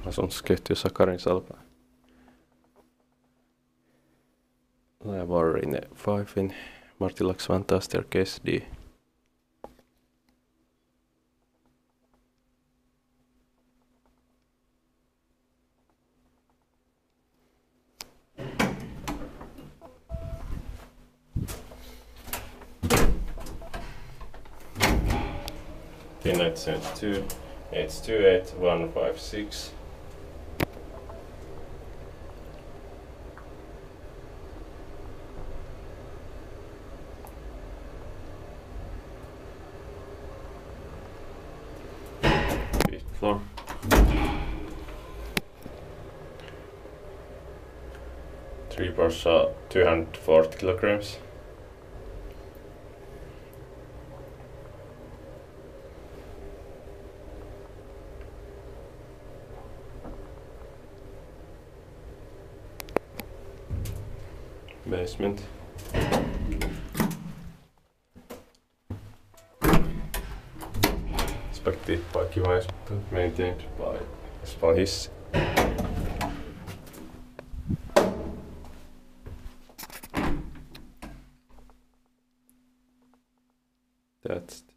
asuntoketjussa Karin Salpaa. Laajavuorenrinne 5 in Martinlaakso Vantaa staircase D. Finland 72, 828, 156. Fifth floor. Three bars are 240 kilograms. Basement. Inspected by Kone, maintained by Hiss. That's